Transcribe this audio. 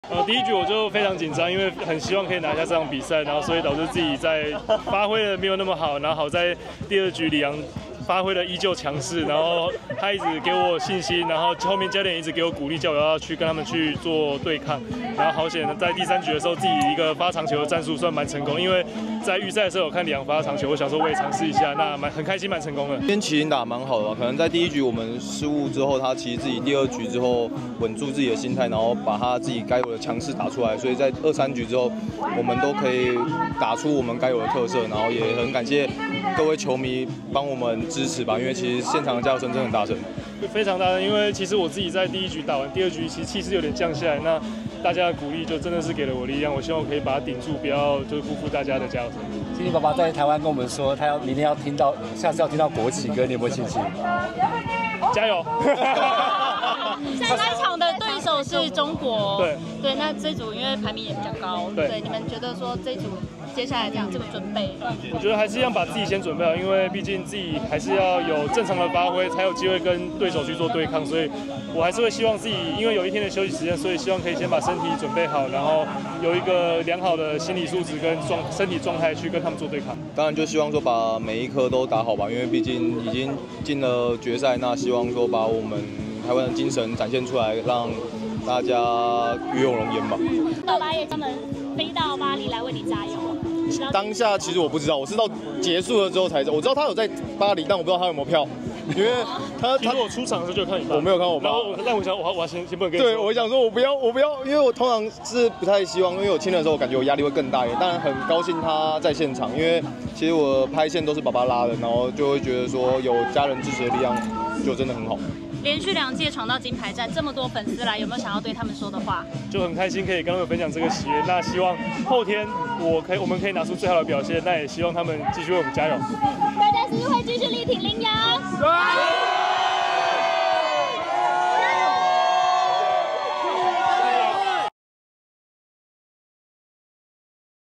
第一局我就非常紧张，因为很希望可以拿下这场比赛，然后所以导致自己在发挥的没有那么好，然后好在第二局李阳发挥的依旧强势，然后他一直给我信心，然后后面教练一直给我鼓励，叫我要去跟他们去做对抗，然后好险在第三局的时候自己一个发长球的战术算蛮成功，因为在预赛的时候我看李阳发长球，我想说我也尝试一下，那很开心蛮成功的。 今天麒麟打蛮好的吧，可能在第一局我们失误之后，他其实自己第二局之后稳住自己的心态，然后把他自己该有的强势打出来，所以在2、3局之后，我们都可以打出我们该有的特色，然后也很感谢各位球迷帮我们支持吧，因为其实现场的加油声真的很大声， 非常大声。因为其实我自己在第一局打完，第二局其实气势有点降下来，那大家的鼓励就真的是给了我力量。我希望我可以把它顶住，不要就是辜负大家的加油声。 麒麟爸爸在台湾跟我们说，他明天要听到，下次要听到国旗歌，你有没有信心？ 加油！ 下一场的对手是中国， 对， 那这组因为排名也比较高，对，你们觉得说这组接下来这样这个准备？ 我觉得还是一样把自己先准备好，因为毕竟自己还是要有正常的发挥，才有机会跟对手去做对抗，所以我还是会希望自己，因为有一天的休息时间，所以希望可以先把身体准备好，然后有一个良好的心理素质跟身体状态去跟他们做对抗。 当然就希望说把每一颗都打好吧，因为毕竟已经进了决赛，那希望说把我们台湾的精神展现出来，让大家与有荣焉吧。 爸爸也专门飞到巴黎来为你加油。 当下其实我不知道，我是到结束了之后才知道。我知道他有在巴黎，但我不知道他有没有票，因为他我出场的时候就看你爸， 我没有看我爸。 但我想我先不能跟你说。 对，我想说我不要，因为我通常是不太希望，因为我亲人的时候，我感觉我压力会更大一点。当然很高兴他在现场，因为其实我拍线都是爸爸拉的，然后就会觉得说有家人支持的力量，就真的很好。 连续2届闯到金牌战，这么多粉丝来，有没有想要对他们说的话？ 就很开心可以跟他们分享这个喜悦。那希望后天我们可以拿出最好的表现，那也希望他们继续为我们加油。 大家是不是会继续力挺羚羊？